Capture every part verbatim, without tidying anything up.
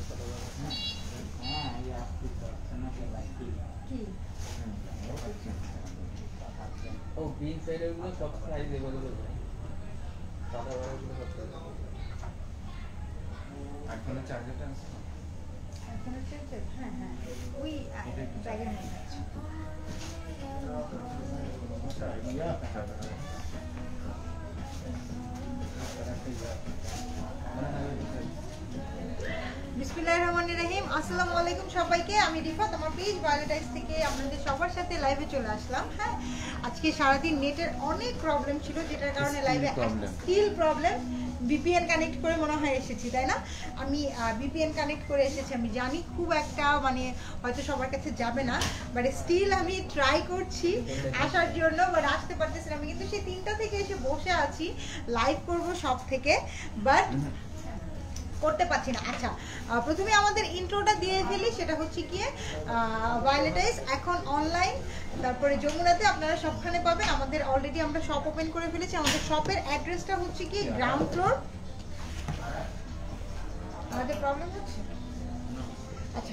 ও বিন সাইডের গুলো সব সাইজ এগুলো সাদা বড়গুলো সব সাইজ আইফোনের চার্জারটা আছে আইফোনের চার্জার হ্যাঁ হ্যাঁ ওই ব্যাগের মধ্যে আছে বিসমিল্লাহির রহমানির রহিম। আসসালামু আলাইকুম সবাইকে, আমি রিফাত, আমার পেজ ভায়োলেটাইজ থেকে আপনাদের সবার সাথে লাইভে চলে আসলাম। হ্যাঁ, আজকে সারাদিন নেটের অনেক প্রবলেম ছিল, যেটার কারণে লাইভে স্কিল প্রবলেম ভিপিএন কানেক্ট করে মনে হয় এসেছি, তাই না? আমি ভিপিএন কানেক্ট করে এসেছি, আমি জানি খুব একটা মানে হয়তো সবার কাছে যাবে না, বাট স্টিল আমি ট্রাই করছি আসার জন্য, বাট আসতে পারতেছি না। আমি কিন্তু সেই তিনটা থেকে এসে বসে আছি, লাইভ করব সব থেকে, বাট করতে পারছি না। আচ্ছা, প্রথমে আমাদের ইন্ট্রোটা দিয়ে ফেলি, সেটা হচ্ছে গিয়ে ভায়োলেটাইজ এখন অনলাইন, তারপরে যমুনাতে আপনারা সবখানে পাবেন। আমাদের অলরেডি আমরা শপ ওপেন করে ফেলেছি। আমাদের শপের অ্যাড্রেসটা হচ্ছে কি গ্রাউন্ড ফ্লোর। আমাদের প্রবলেম হচ্ছে, আচ্ছা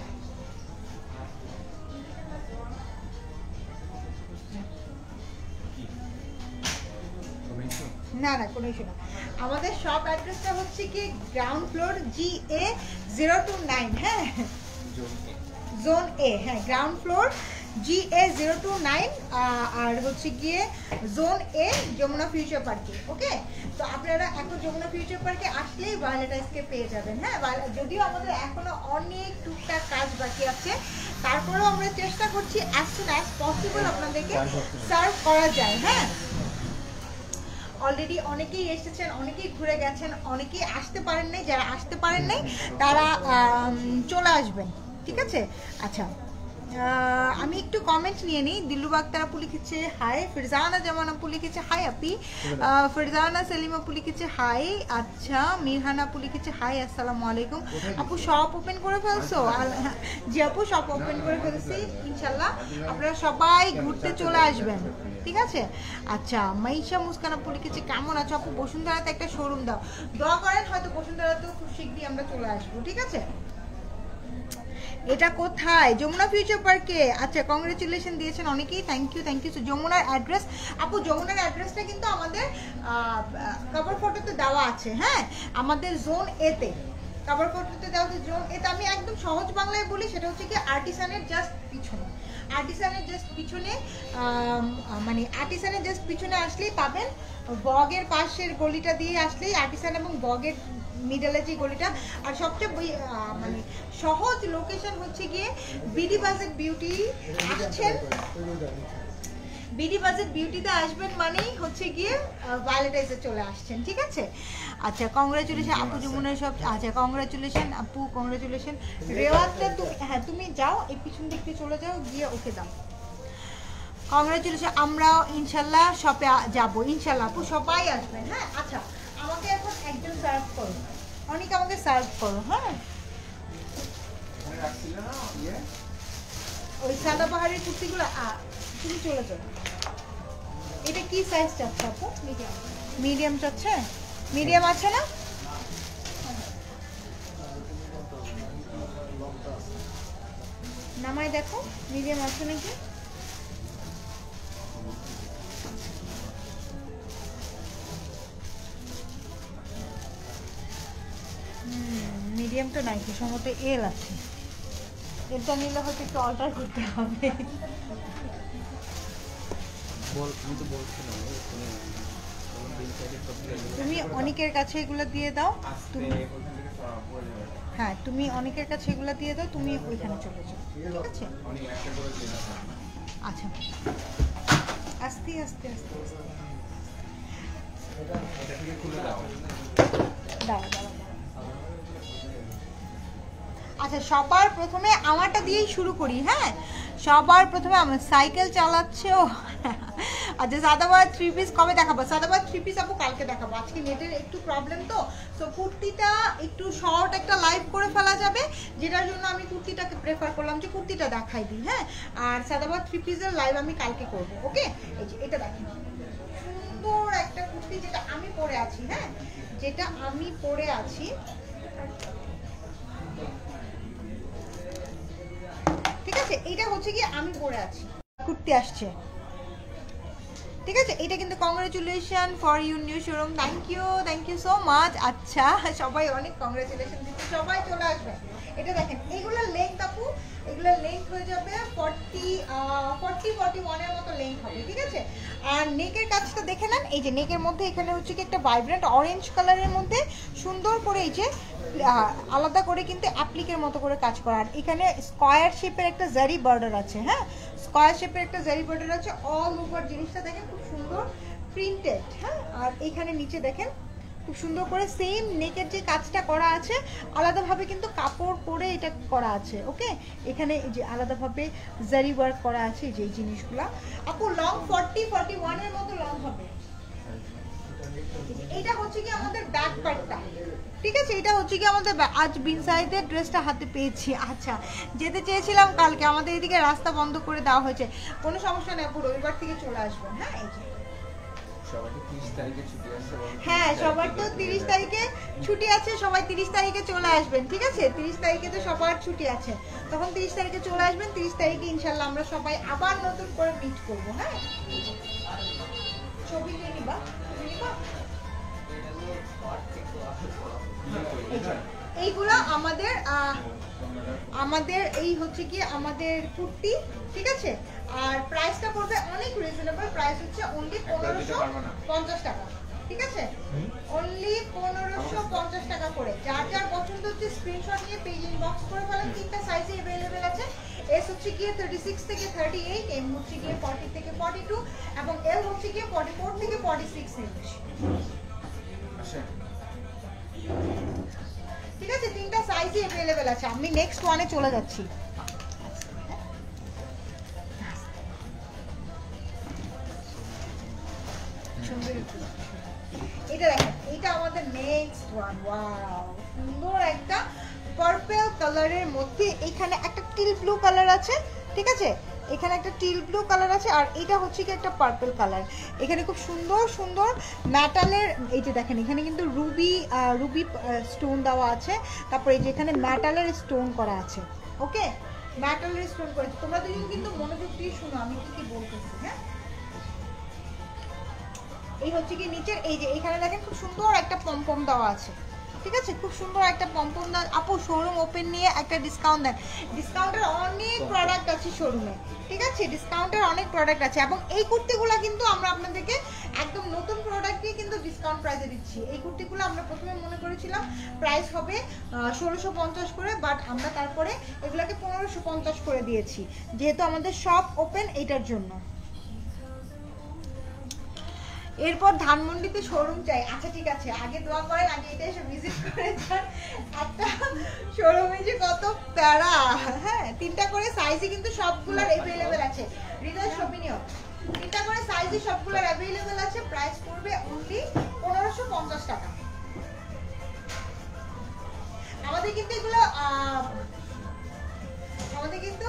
না না কোনো ইস্যু না। আমাদের শপ অ্যাড্রেসটা হচ্ছে কি ground floor G A zero two nine, হ্যাঁ জোন এ, হ্যাঁ ground floor G A zero two nine, আর হচ্ছে গিয়ে জোন এ যমুনা ফিউচার পার্কে। ওকে, তো আপনারা এখন যমুনা ফিউচার পার্কে আসলেই ভায়োলেটাইজকে পেয়ে যাবেন। হ্যাঁ, যদিও আমাদের এখনো অনেক টুকটাক কাজ বাকি আছে, তারপরেও আমরা চেষ্টা করছি অ্যাজ সুন অ্যাজ পসিবল আপনাদেরকে সার্ভ করা যায়। হ্যাঁ, অলরেডি অনেকেই এসেছেন, অনেকেই ঘুরে গেছেন, অনেকেই আসতে পারেন নাই। যারা আসতে পারেন নাই তারা চলে আসবেন, ঠিক আছে? আচ্ছা, আমি একটু কমেন্ট নিয়ে নিই। দিল্লু বাক্তার আপু লিখেছে হাই, ফিরজানা জামান আপু লিখেছে হাই আপি, ফিরজানা সেলিম আপু লিখেছে হাই, আচ্ছা মিরহান আপু লিখেছে হাই, আসসালামু আলাইকুম। আপু শপ ওপেন করে ফেলছো? জি আপু শপ ওপেন করে ফেলছি, ইনশাল্লাহ আপনারা সবাই ঘুরতে চলে আসবেন, ঠিক আছে? আচ্ছা, মাইশা মুস্কান আপু লিখেছে কেমন আছো আপু, বসুন্ধরাতে একটা শোরুম দাও। দোয়া করেন, হয়তো বসুন্ধরাতেও খুব শীঘ্রই আমরা চলে আসবো, ঠিক আছে? এটা কোথায়? যমুনা ফিউচার পার্কে। আচ্ছা, কংগ্রেচুলেশন দিয়েছেন অনেকেই, থ্যাংক ইউ থ্যাংক ইউ। যমুনার অ্যাড্রেস আপু, যমুনার অ্যাড্রেসটা কিন্তু আমাদের কভার ফটোতে দেওয়া আছে। হ্যাঁ, আমাদের জোন এতে কভার ফটোতে দেওয়া আছে, জোন এতে। আমি একদম সহজ বাংলায় বলি, সেটা হচ্ছে কি আর্টিসানের জাস্ট পিছনে, আর্টিসানের জাস্ট পিছনে, মানে আর্টিসানের জাস্ট পিছনে আসলেই পাবেন। বগের পাশের গলিটা দিয়ে আসলেই আর্টিসান এবং বগের মিডলে যে গলিটা। আর সবচেয়ে মানে সহজ লোকেশন হচ্ছে গিয়ে বিডি বাজেট বিউটি। আসছেন বিডি বাজেট বিউটিতে আসবেন মানেই হচ্ছে গিয়ে ভায়োলেটাইজে চলে আসছেন, ঠিক আছে? আচ্ছা, কংগ্রাচুলেশন আপু যমুনার সব। আচ্ছা, কংগ্রাচুলেশন আপু, কংগ্রাচুলেশন। রেওয়াজটা তুমি, হ্যাঁ তুমি যাও, এই পিছন দিক দিয়ে চলে যাও, গিয়ে ওকে দাও। কংগ্রাচুলেশন, আমরাও ইনশাল্লাহ শপে যাবো, ইনশাল্লাহ আপু সবাই আসবেন। হ্যাঁ, আচ্ছা আমাকে এখন একজন সার্ভ করো, অনেক আমাকে সার্ভ করো। হ্যাঁ, ওই সাদা পাহাড়ের কুর্তিগুলো তুমি চলে যাও। এটা কি সাইজ চাচ্ছে আপু? মিডিয়াম, মিডিয়াম চাচ্ছে? মিডিয়াম আছে না? নামাই দেখো মিডিয়াম আছে নাকি। মিডিয়াম তো নাই, সম্ভবত এল আছে। এটা নিলে হয়তো একটু অল্টার করতে হবে। তুমি অনেকের কাছে এগুলো দিয়ে দাও, তুমি হ্যাঁ তুমি অনেকের কাছে এগুলো দিয়ে দাও, তুমি ওইখানে চলে যাও, ঠিক আছে? আচ্ছা, আস্তে আস্তে আস্তে আস্তে দাও দাও। আচ্ছা, সবার প্রথমে আমারটা দিয়েই শুরু করি। হ্যাঁ, সবার প্রথমে আমার সাইকেল চালাচ্ছে ও। আচ্ছা, সাদাবাদ থ্রি পিস কবে দেখাবো? সাদাবাদ থ্রি পিস আপু কালকে দেখাবো, আজকে নেটের একটু প্রবলেম তো। সো কুর্তিটা একটু শর্ট একটা লাইভ করে ফেলা যাবে, যেটার জন্য আমি কুর্তিটাকে প্রেফার করলাম যে কুর্তিটা দেখাই দিই। হ্যাঁ, আর সাদাবাদ থ্রি পিসের লাইভ আমি কালকে করবো। ওকে, এই যে এটা দেখেন, সুন্দর একটা কুর্তি যেটা আমি পরে আছি। হ্যাঁ, যেটা আমি পরে আছি আছে, এটা হচ্ছে কি আমি পরে আছি, কুর্তি আসছে, ঠিক আছে। এটা কিন্তু congratulation for your new showroom, thank you thank you so much. আচ্ছা সবাই অনেক কংগ্রেচুলেশন দিচ্ছে, সবাই চলে আসবে। এটা দেখেন এগুলোর লেন্থ আপু, এগুলোর লেন্থ হয়ে যাবে ফর্টি ফর্টি ফর্টি ওয়ানের মতো লেন্থ হবে, ঠিক আছে। আর নেকের কাজটা দেখে নেন, এই যে নেকের মধ্যে এখানে হচ্ছে কি একটা ভাইব্রেন্ট অরেঞ্জ কালারের মধ্যে সুন্দর করে এই যে আলাদা করে কিন্তু অ্যাপ্লিকের মতো করে কাজ করা। আর এখানে স্কয়ার শেপের একটা জারি বর্ডার আছে, হ্যাঁ স্কয়ার শেপের একটা জারি বর্ডার আছে, অল ওভার জিনিসটা দেখেন খুব সুন্দর প্রিন্টেড, হ্যাঁ। আর এখানে নিচে দেখেন খুব সুন্দর করে সেম নেকের যে কাজটা করা আছে আলাদাভাবে কিন্তু কাপড় পরে এটা করা আছে, ওকে। এখানে এই যে আলাদাভাবে জারি ওয়ার্ক করা আছে যে এই জিনিসগুলো। আপু লং ফর্টি ফর্টি ওয়ানের মতো লং হবে। এটা হচ্ছে কি আমাদের ব্যাক পার্টটা, ঠিক আছে। এটা হচ্ছে কি আমাদের আজ বিন সাইদের ড্রেসটা হাতে পেয়েছি। আচ্ছা যেতে চেয়েছিলাম কালকে, আমাদের এদিকে রাস্তা বন্ধ করে দেওয়া হয়েছে, কোনো সমস্যা নেই আপু, রবিবার থেকে চলে আসবেন, হ্যাঁ। এই যে হ্যাঁ সবার তো তিরিশ তারিখে ছুটি আছে, সবাই তিরিশ তারিখে চলে আসবেন, ঠিক আছে। তিরিশ তারিখে তো সবার ছুটি আছে, তখন তিরিশ তারিখে চলে আসবেন। তিরিশ তারিখে ইনশাল্লাহ আমরা সবাই আবার নতুন করে মিট করবো, হ্যাঁ। ছবি নিবা নিবা এইগুলো আমাদের আমাদের এই হচ্ছে কি আমাদের কুর্তি, ঠিক আছে। আর প্রাইসটা পড়বে অনেক রিজনেবল, প্রাইস হচ্ছে অনলি পনেরোশো পঞ্চাশ টাকা, ঠিক আছে। অনলি পনেরোশো পঞ্চাশ টাকা করে। যার যার পছন্দ হচ্ছে স্ক্রিনশট নিয়ে পেজ ইনবক্স করে ফেলেন। তিনটা সাইজে অ্যাভেলেবেল আছে, এস হচ্ছে গিয়ে থার্টি সিক্স থেকে থার্টি এইট, এম হচ্ছে গিয়ে ফর্টি থেকে ফর্টি টু এবং এল হচ্ছে গিয়ে ফর্টি ফোর থেকে ফর্টি সিক্স ইঞ্চ, ঠিক আছে। তিনটা সাইজে অ্যাভেলেবেল আছে। আমি নেক্সট ওয়ানে চলে যাচ্ছি। এটা দেখেন, এটা আমাদের নেক্সট ওয়ান, ওয়াও সুন্দর একটা পার্পল কালারের মধ্যে এখানে একটা টিল ব্লু কালার আছে, ঠিক আছে। এখানে একটা টিল ব্লু কালার আছে আর এটা হচ্ছে কি একটা পার্পল কালার। এখানে খুব সুন্দর সুন্দর মেটালের, এই যে দেখেন এখানে কিন্তু রুবি রুবি স্টোন দেওয়া আছে, তারপরে এই যে এখানে মেটালের স্টোন করা আছে, ওকে। মেটালের স্টোন করেছে। তোমরা দুজন কিন্তু মনোযোগ দিয়ে শুনো আমি কি কি বলতেছি, হ্যাঁ। এই হচ্ছে কি নিচের এই যে এখানে দেখেন খুব সুন্দর একটা পমপম দেওয়া আছে, ঠিক আছে। খুব সুন্দর একটা পমপম দেওয়া। আপু শোরুম ওপেন নিয়ে একটা ডিসকাউন্ট দেন। ডিসকাউন্টের অনেক প্রোডাক্ট আছে শোরুমে, ঠিক আছে। ডিসকাউন্টের অনেক প্রোডাক্ট আছে এবং এই কুর্তিগুলো কিন্তু আমরা আপনাদেরকে একদম নতুন প্রোডাক্ট দিয়ে কিন্তু ডিসকাউন্ট প্রাইসে দিচ্ছি। এই কুর্তিগুলো আমরা প্রথমে মনে করেছিলাম প্রাইস হবে ষোলোশো পঞ্চাশ করে, বাট আমরা তারপরে এগুলোকে পনেরোশো পঞ্চাশ করে দিয়েছি, যেহেতু আমাদের শপ ওপেন এইটার জন্য। এরপর ধানমন্ডিতে শোরুম চাই। আচ্ছা ঠিক আছে, আগে দোয়া করেন, আগে এটা এসে ভিজিট করে যান। একটা শোরুমে যে কত প্যারা, হ্যাঁ। তিনটা করে সাইজে কিন্তু সবগুলোর অ্যাভেলেবেল আছে। হৃদয় শপিনিও তিনটা করে সাইজে সবগুলোর অ্যাভেলেবেল আছে। প্রাইস পড়বে অনলি পনেরোশো পঞ্চাশ টাকা। আমাদের কিন্তু এগুলো আমাদের কিন্তু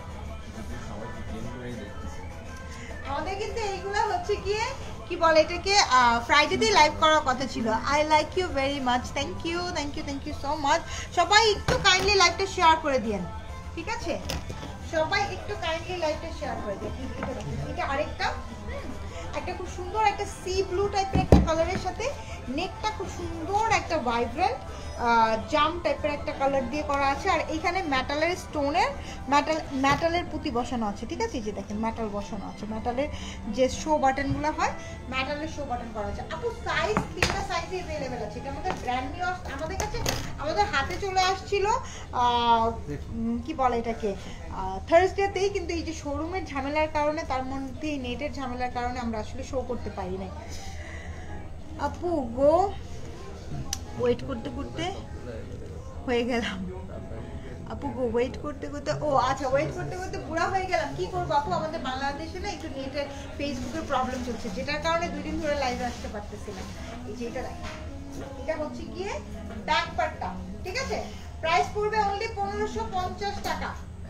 আমাদের কিন্তু এইগুলো হচ্ছে গিয়ে কি বলে এটাকে ফ্রাইডেতে লাইভ করার কথা ছিল। I like you very much, thank you thank you thank you so much. সবাই একটু কাইন্ডলি লাইভটা শেয়ার করে দিন, ঠিক আছে। সবাই একটু কাইন্ডলি লাইভটা শেয়ার করে দিন। এটা আরেকটা একটা খুব সুন্দর একটা সি ব্লু টাইপের একটা কালারের সাথে নেকটা খুব সুন্দর একটা ভাইব্রেন্ট জাম টাইপের একটা কালার দিয়ে করা আছে। আর এখানে মেটালের স্টোনের মেটাল মেটালের পুঁতি বসানো আছে, ঠিক আছে। যে দেখেন মেটাল বসানো আছে, মেটালের যে শো বাটনগুলো হয় মেটালের শো বাটন করা আছে। আপু সাইজ তিনটা সাইজে অ্যাভেলেবেল আছে। এটা আমাদের ব্র্যান্ড নিউ আমাদের কাছে আমাদের হাতে চলে আসছিল কি বলে এটাকে থার্সডেতেই, কিন্তু এই যে শোরুমের ঝামেলার কারণে, তার মধ্যে নেটের ঝামেলার কারণে আমরা আসলে শো করতে পারি নাই। আপু গো ওয়েট করতে করতে হয়ে গেলাম। আপু গো ওয়েট করতে করতে ও আচ্ছা ওয়েট করতে করতে বুড়া হয়ে গেলাম। কি করবো আপু, আমাদের বাংলাদেশে না একটু নেটের ফেসবুকের প্রবলেম চলছে, যেটার কারণে দুই দিন ধরে লাইভে আসতে পারতেছিলাম। এই যে এটা দেখেন, এটা হচ্ছে গিয়ে ব্যাক পার্টটা, ঠিক আছে। প্রাইস পড়বে অনলি পনেরোশো পঞ্চাশ টাকা।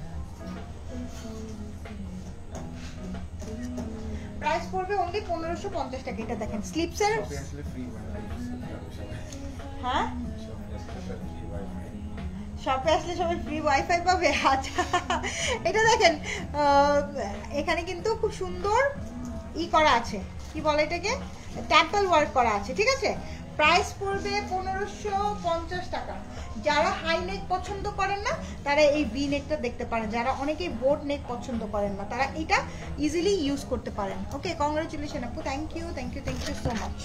প্রাইস পড়বে অনলি পনেরোশো পঞ্চাশ টাকা। এটা দেখেন স্লিপসের, হ্যাঁ শপে আসলে সবাই ফ্রি ওয়াইফাই পাবে। আচ্ছা এটা দেখেন এখানে কিন্তু খুব সুন্দর ই করা আছে, কি বলে এটাকে, টেম্পল ওয়ার্ক করা আছে, ঠিক আছে। প্রাইস পড়বে পনেরোশো পঞ্চাশ টাকা। যারা হাই নেক পছন্দ করেন না তারা এই ভি নেকটা দেখতে পারেন, যারা অনেকেই বোট নেক পছন্দ করেন না তারা এটা ইজিলি ইউজ করতে পারেন। ওকে, কংগ্রাচুলেশন আপু, thank you thank you thank you so much.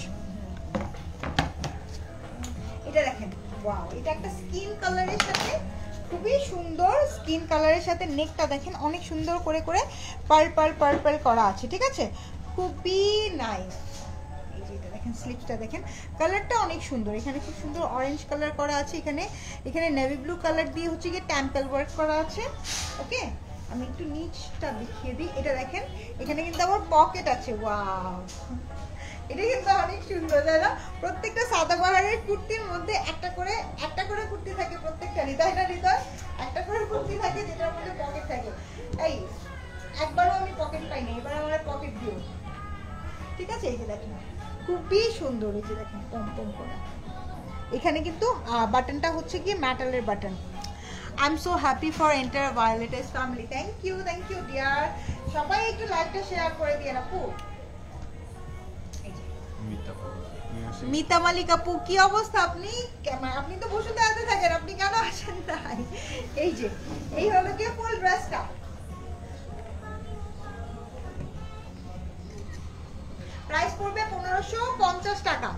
এটা দেখেন, ওয়াও, এটা একটা স্কিন কালারের সাথে খুবই সুন্দর, স্কিন কালারের সাথে নেকটা দেখেন অনেক সুন্দর করে করে পার্পল পার্পল করা আছে, ঠিক আছে, খুবই নাইস। এই যে এটা দেখেন, স্লিপসটা দেখেন, কালারটা অনেক সুন্দর, এখানে খুব সুন্দর অরেঞ্জ কালার করা আছে, এখানে এখানে নেভি ব্লু কালার দিয়ে হচ্ছে গিয়ে টেম্পল ওয়ার্ক করা আছে। ওকে, আমি একটু নিচটা দেখিয়ে দিই। এটা দেখেন, এখানে কিন্তু আবার পকেট আছে, ওয়াও, এটা কিন্তু অনেক সুন্দর, তাই না? প্রত্যেকটা সাদাবাহারের কুর্তির মধ্যে একটা করে একটা করে কুর্তি থাকে, প্রত্যেকটা হৃদয় না হৃদয় একটা করে কুর্তি থাকে যেটার মধ্যে পকেট থাকে। এই একবারও আমি পকেট পাইনি, এবার আমার পকেট দিও, ঠিক আছে। এই যে দেখেন খুবই সুন্দর, এই যে দেখেন পম পম করে, এখানে কিন্তু বাটনটা হচ্ছে কি মেটালের button. I am so happy for enter violetas family, thank you thank you dear. সবাই একটু লাইভটা শেয়ার করে দিয়ে আপু। মিতা মালিক আপু, কি অবস্থা? আপনি আপনি তো বসুন্ধরাতে থাকেন, আপনি কেন আসেন তাই? এই যে এই হলো কি ফুল ড্রেসটা, প্রাইস পড়বে পনেরোশো পঞ্চাশ টাকা।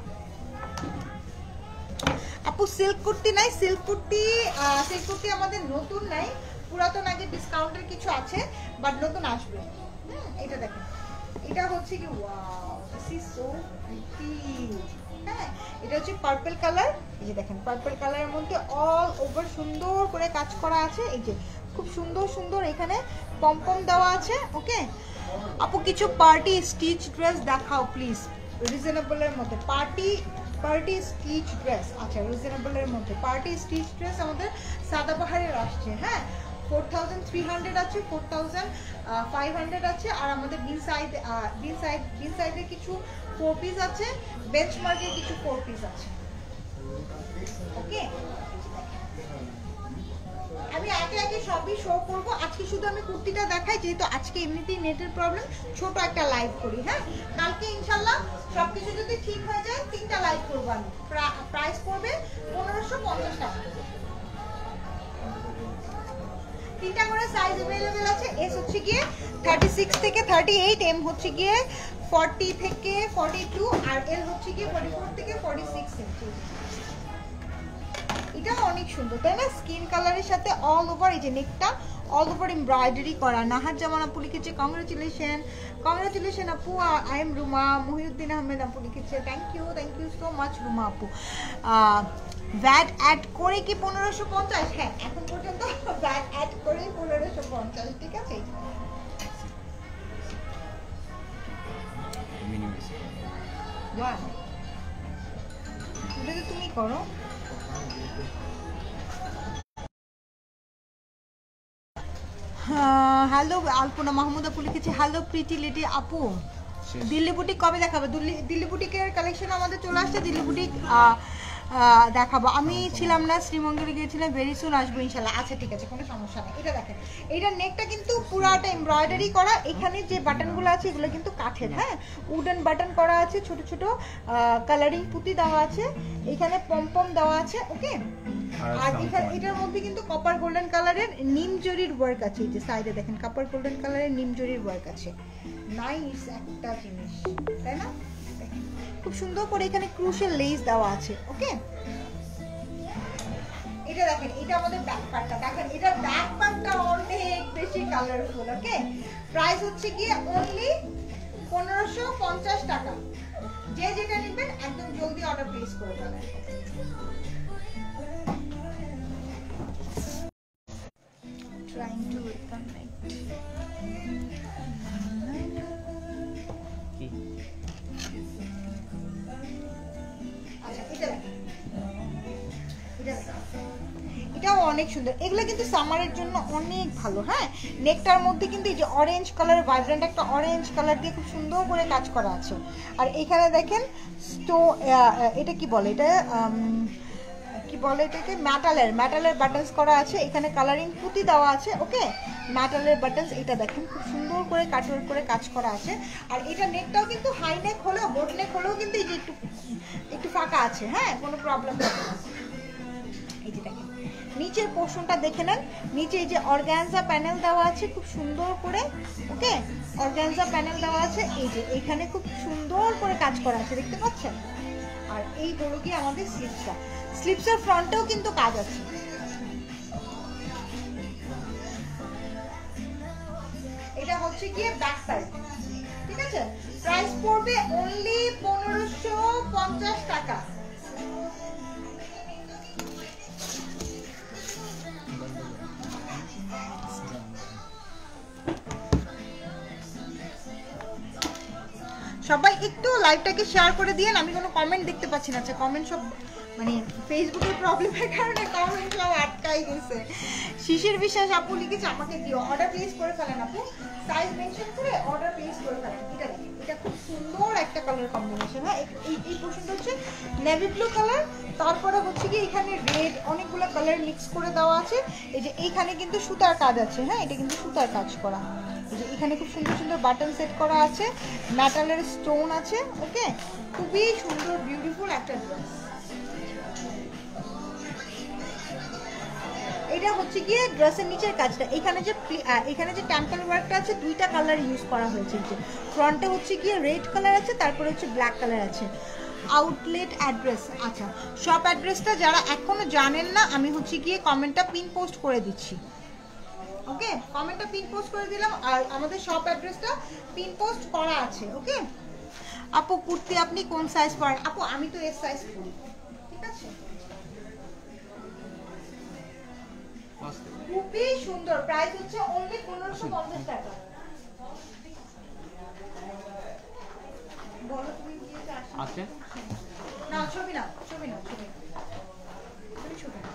আপু সিল্ক কুর্তি নাই, সিল্ক কুর্তি সিল্ক কুর্তি আমাদের নতুন নাই, পুরাতন আগে ডিসকাউন্টের কিছু আছে, বাট নতুন আসবে। হুম, এটা দেখেন, এটা হচ্ছে কি, wow, this is so pretty. হ্যাঁ, এটা হচ্ছে পার্পল কালার, এই যে দেখেন পার্পল কালারের মধ্যে অল ওভার সুন্দর করে কাজ করা আছে, এই যে খুব সুন্দর সুন্দর এখানে পমপম দেওয়া আছে। ওকে আপু, কিছু পার্টি স্টিচ ড্রেস দেখাও প্লিজ, রিজনেবলের মধ্যে। পার্টি পার্টি স্টিচ ড্রেস, আচ্ছা রিজনেবলের মধ্যে পার্টি স্টিচ ড্রেস আমাদের সাদাবাহারের আসছে। হ্যাঁ, ফোর থাউজেন্ড থ্রি হান্ড্রেড আছে, ফোর থাউজেন্ড ফাইভ হান্ড্রেড আছে, আর আমাদের বিল সাইড বিল সাইড বিল সাইডের কিছু ফোর পিস আছে, বেঞ্চমার্কের কিছু ফোর পিস আছে। ওকে, আমি একে একে সবই শো করব, আজকে শুধু আমি কুর্তিটা দেখাই, যেহেতু আজকে এমনিতেই নেটের প্রবলেম, ছোট একটা লাইভ করি। হ্যাঁ, কালকে ইনশাল্লাহ সবকিছু যদি ঠিক হয়ে যায় তিনটা লাইভ করবো আমি। প্রাইস পড়বে পনেরোশো পঞ্চাশ টাকা। তিনটা করে সাইজ अवेलेबल আছে, এস হচ্ছে গিয়ে থার্টি সিক্স থেকে থার্টি এইট, এম হচ্ছে গিয়ে ফর্টি থেকে ফর্টি টু, আর এল হচ্ছে গিয়ে ফর্টি ফোর থেকে ফর্টি সিক্স ইঞ্চি। এটা অনেক সুন্দর, তাই না? স্কিন কালারের সাথে অল ওভার, এই যে নেকটা অল ওভার এমব্রয়ডারি করা। নাহার জামান আপু লিখেছে কংগ্রাচুলেশন কংগ্রাচুলেশন আপু। I am Ruma. মহিউদ্দিন আহমেদ আপু লিখেছে thank you thank you so much Ruma আপু। ভ্যাট অ্যাড করে কি পনেরোশো পঞ্চাশ? হ্যাঁ, এখন পর্যন্ত ভ্যাট অ্যাড করে পনেরোশো পঞ্চাশ, ঠিক আছে। এটা তুমি করো। হ্যালো আলপনা মাহমুদ আপু লিখেছে হ্যালো প্রিটি লেডি আপু, দিল্লি বুটিক কবে দেখাবে? দিল্লি দিল্লি বুটিকের কালেকশন আমাদের চলে আসছে, দিল্লি বুটিক দেখাবো। আমি ছিলাম না, শ্রীমঙ্গলে গিয়েছিলাম, ভেরি সুন আসবো ইনশাল্লাহ। আচ্ছা ঠিক আছে, কোনো সমস্যা নেই। এটা দেখেন, এইটার নেকটা কিন্তু পুরাটা এমব্রয়ডারি করা, এখানে যে বাটনগুলো আছে এগুলো কিন্তু কাঠের। হ্যাঁ, উডেন বাটন করা আছে, ছোট ছোট কালারিং পুঁতি দেওয়া আছে, এখানে পমপম দেওয়া আছে। ওকে, আর এখানে এটার মধ্যে কিন্তু কপার গোল্ডেন কালারের নিম জরির ওয়ার্ক আছে, এই যে সাইডে দেখেন কপার গোল্ডেন কালারের নিম জরির ওয়ার্ক আছে। নাইস একটা জিনিস, তাই না? খুব সুন্দর করে এখানে ক্রুশিয়াল লেস দেওয়া আছে। ওকে, এটা দেখেন, এটা আমাদের ব্যাক পার্টটা দেখেন, এটা ব্যাক পার্টটা অনেক বেশি কালারফুল। ওকে, প্রাইস হচ্ছে গিয়ে অনলি পনেরোশো পঞ্চাশ টাকা। যে যেটা নেবেন একদম জলদি অর্ডার প্লেস করে ফেলেন। Trying to connect. আচ্ছা, এটা এটা এটাও অনেক সুন্দর, এগুলো কিন্তু সামারের জন্য অনেক ভালো। হ্যাঁ, নেকটার মধ্যে কিন্তু এই যে অরেঞ্জ কালার, ভাইব্রেন্ট একটা অরেঞ্জ কালার দিয়ে খুব সুন্দর করে কাজ করা আছে। আর এখানে দেখেন স্টো, এটা কি বলে, এটা কি বলে এটাকে, মেটালের মেটালের বাটনস করা আছে, এখানে কালারিং পুঁতি দেওয়া আছে। ওকে, মেটালের বাটনস, এটা দেখেন খুব সুন্দর করে কাটওয়ার্ক করে কাজ করা আছে। আর এটা নেকটাও কিন্তু হাই নেক হলেও বোট নেক হলেও কিন্তু এই যে একটু একটু ফাঁকা আছে, হ্যাঁ, কোনো প্রবলেম নেই। এই যে দেখেন নিচের পোর্শনটা দেখে নেন, নিচে এই যে অর্গানজা প্যানেল দেওয়া আছে খুব সুন্দর করে। ওকে, অর্গানজা প্যানেল দেওয়া আছে, এই যে এখানে খুব সুন্দর করে কাজ করা আছে, দেখতে পাচ্ছেন। আর এই হলো কি আমাদের স্লিপসটা, স্লিপসের ফ্রন্টেও কিন্তু কাজ আছে। এটা হচ্ছে গিয়ে ব্যাক সাইড, ঠিক আছে। প্রাইস পড়বে অনলি পনেরোশো পঞ্চাশ টাকা। সবাই একটু লাইভটাকে শেয়ার করে দিয়েন, আমি কোনো কমেন্ট দেখতে পাচ্ছি না। আচ্ছা, কমেন্ট সব মানে ফেসবুকের প্রবলেমের কারণে কমেন্ট সব আটকাই গেছে। শিশির বিশ্বাস আপু লিখেছে আমাকে দিও, অর্ডার প্লেস করে ফেলেন আপু, সাইজ মেনশন করে অর্ডার প্লেস করে ফেলেন। এটা দেখেন, এটা খুব সুন্দর একটা কালার কম্বিনেশন। হ্যাঁ, এই এই পোর্শনটা হচ্ছে নেভি ব্লু কালার, তারপরে হচ্ছে কি এখানে রেড, অনেকগুলো কালার মিক্স করে দেওয়া আছে। এই যে এইখানে কিন্তু সুতার কাজ আছে, হ্যাঁ, এটা কিন্তু সুতার কাজ করা। যে এখানে খুব সুন্দর সুন্দর বাটন সেট করা আছে, মেটালের স্টোন আছে। ওকে, খুবই সুন্দর বিউটিফুল একটা ড্রেস। এটা হচ্ছে গিয়ে ড্রেসের নিচের কাজটা, এখানে যে এখানে যে টেম্পল ওয়ার্কটা আছে দুইটা কালার ইউজ করা হয়েছে। যে ফ্রন্টে হচ্ছে গিয়ে রেড কালার আছে, তারপরে হচ্ছে ব্ল্যাক কালার আছে। আউটলেট অ্যাড্রেস, আচ্ছা শপ অ্যাড্রেসটা যারা এখনো জানেন না, আমি হচ্ছে গিয়ে কমেন্টটা পিন পোস্ট করে দিচ্ছি। ওকে, কমেন্টটা পিন পোস্ট করে দিলাম, আর আমাদের শপ অ্যাড্রেসটা পিন পোস্ট করা আছে। ওকে আপু, কুর্তি আপনি কোন সাইজ পরেন? আপু আমি তো এস সাইজ পরি, ঠিক আছে। খুবই সুন্দর, প্রাইস হচ্ছে অনলি পনেরোশো পঞ্চাশ টাকা। বলো তুমি কি আছে? না ছবি না, ছবি না, ছবি না, ছবি না।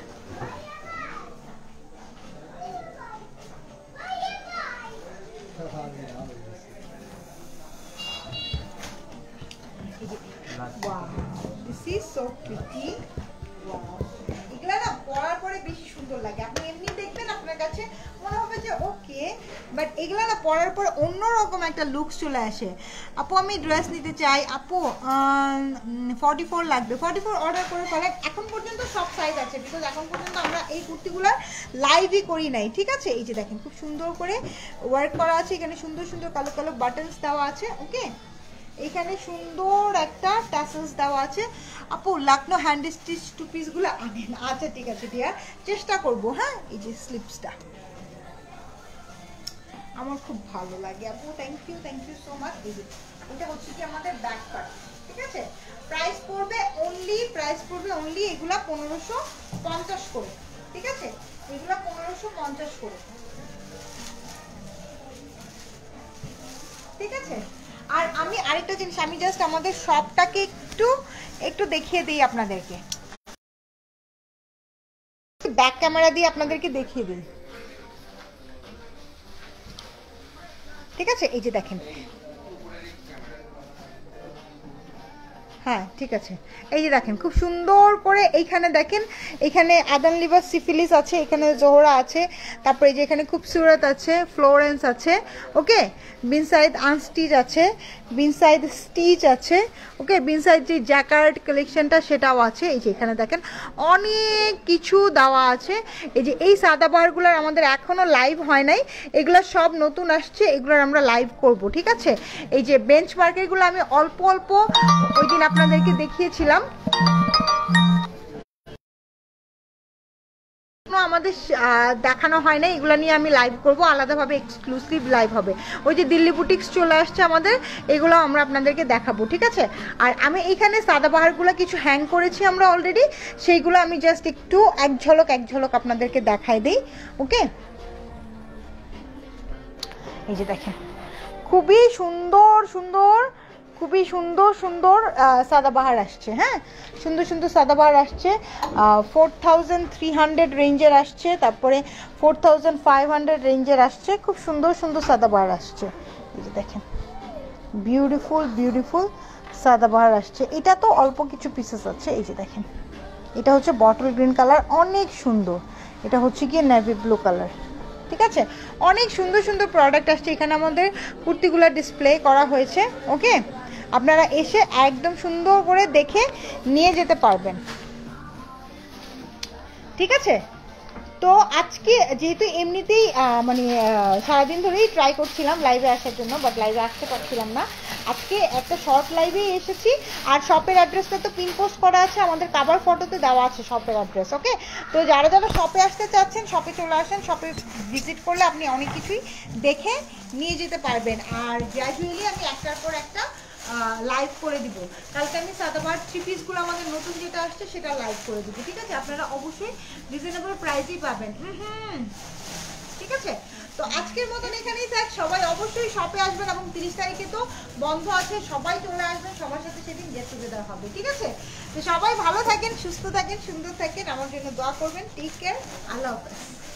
Wow, this is so pretty. Wow, এগুলা না পরার পরে বেশি সুন্দর লাগে। আপনি এমনি দেখবেন আপনার কাছে মনে হবে যে ওকে, বাট এগুলা না পরার পর অন্যরকম একটা লুকস চলে আসে। আপু আমি ড্রেস নিতে চাই, আপু ফর্টি ফোর লাগবে, ফর্টি ফোর অর্ডার করে ফেলেন। এখন পর্যন্ত সব সাইজ আছে, বিকজ এখন পর্যন্ত আমরা এই কুর্তিগুলার লাইভই করি নাই, ঠিক আছে। এই যে দেখেন খুব সুন্দর করে ওয়ার্ক করা আছে, এখানে সুন্দর সুন্দর কালো কালো বাটনস দেওয়া আছে। ওকে, এখানে সুন্দর একটা টাসেলস দেওয়া আছে। আপু লাকনো হ্যান্ড স্টিচ টু পিসগুলো আনেন। আচ্ছা ঠিক আছে ডিয়ার, চেষ্টা করব। হ্যাঁ, এই যে স্লিপসটা আমার খুব ভালো লাগে আপু, thank you thank you so much. এই যে এটা হচ্ছে কি আমাদের ব্যাক পার্ট, ঠিক আছে। প্রাইস পড়বে অনলি, প্রাইস পড়বে অনলি এগুলা পনেরোশো পঞ্চাশ করে, ঠিক আছে। এগুলা পনেরোশো পঞ্চাশ করে, ঠিক আছে। আর আমি আরেকটা জিনিস, আমি জাস্ট আমাদের শপটাকে একটু একটু দেখিয়ে দিই আপনাদেরকে, ব্যাক ক্যামেরা দিয়ে আপনাদেরকে দেখিয়ে দিই, ঠিক আছে। এই যে দেখেন, হ্যাঁ ঠিক আছে, এই যে দেখেন খুব সুন্দর করে এইখানে দেখেন, এখানে আদান লিবাস সিফিলিস আছে, এখানে জোহরা আছে, তারপরে এই যে এখানে খুবসুরত আছে, ফ্লোরেন্স আছে। ওকে, বিনসাইড আনস্টিচ আছে, বিনসাইড স্টিচ আছে। ওকে, বিনসাইড যে জ্যাকার্ড কালেকশনটা সেটাও আছে। এই যে এখানে দেখেন অনেক কিছু দেওয়া আছে। এই যে এই সাদাবাহারগুলোর আমাদের এখনও লাইভ হয় নাই, এগুলো সব নতুন আসছে, এগুলোর আমরা লাইভ করব, ঠিক আছে। এই যে বেঞ্চ মার্কেটগুলো আমি অল্প অল্প ওই দিন আপনাদেরকে দেখিয়েছিলাম, আমাদের দেখানো হয় না, এগুলো নিয়ে আমি লাইভ করব, আলাদাভাবে এক্সক্লুসিভ লাইভ হবে। ওই যে দিল্লি বুটিক্স চলে আসছে আমাদের, এগুলো আমরা আপনাদেরকে দেখাবো, ঠিক আছে। আর আমি এইখানে সাদাবাহারগুলো কিছু হ্যাং করেছি আমরা অলরেডি, সেইগুলো আমি জাস্ট একটু এক ঝলক এক ঝলক আপনাদেরকে দেখাই দিই। ওকে, এই যে দেখেন খুবই সুন্দর সুন্দর, খুবই সুন্দর সুন্দর সাদাবাহার আসছে। হ্যাঁ, সুন্দর সুন্দর সাদাবাহার আসছে, ফোর থাউজেন্ড থ্রি হান্ড্রেড রেঞ্জের আসছে, তারপরে ফোর থাউজেন্ড ফাইভ হান্ড্রেড রেঞ্জের আসছে, খুব সুন্দর সুন্দর সাদাবাহার আসছে। এই যে দেখেন বিউটিফুল বিউটিফুল সাদাবাহার আসছে। এটা তো অল্প কিছু পিসেস আছে, এই যে দেখেন এটা হচ্ছে বটল গ্রিন কালার, অনেক সুন্দর। এটা হচ্ছে গিয়ে নেভি ব্লু কালার, ঠিক আছে। অনেক সুন্দর সুন্দর প্রোডাক্ট আসছে এখানে, আমাদের কুর্তিগুলো ডিসপ্লে করা হয়েছে। ওকে, আপনারা এসে একদম সুন্দর করে দেখে নিয়ে যেতে পারবেন, ঠিক আছে। তো আজকে যেহেতু এমনিতেই মানে সারাদিন ধরেই ট্রাই করছিলাম লাইভে আসার জন্য, বাট লাইভে আসতে পারছিলাম না, আজকে একটা শর্ট লাইভে এসেছি। আর শপের অ্যাড্রেসটা তো পিন পোস্ট করা আছে, আমাদের কাভার ফটোতে দেওয়া আছে শপের অ্যাড্রেস। ওকে, তো যারা যারা শপে আসতে চাচ্ছেন শপে চলে আসেন, শপে ভিজিট করলে আপনি অনেক কিছুই দেখে নিয়ে যেতে পারবেন। আর গ্র্যাজুয়ালি আমি একটার পর একটা লাইভ করে দিব। কালকে আমি সাদাবার থ্রি পিসগুলো আমাদের নতুন যেটা আসছে সেটা লাইভ করে দিব, ঠিক আছে। আপনারা অবশ্যই রিজনেবল প্রাইসেই পাবেন, হুম ঠিক আছে। তো আজকের মতন এখানেই থাক, সবাই অবশ্যই শপে আসবেন এবং তিরিশ তারিখে তো বন্ধ আছে, সবাই চলে আসবেন, সবার সাথে সেদিন গেট টুগেদার হবে, ঠিক আছে। তো সবাই ভালো থাকেন, সুস্থ থাকেন, সুন্দর থাকেন, আমার জন্য দোয়া করবেন। টেক কেয়ার, আল্লাহ হাফেজ।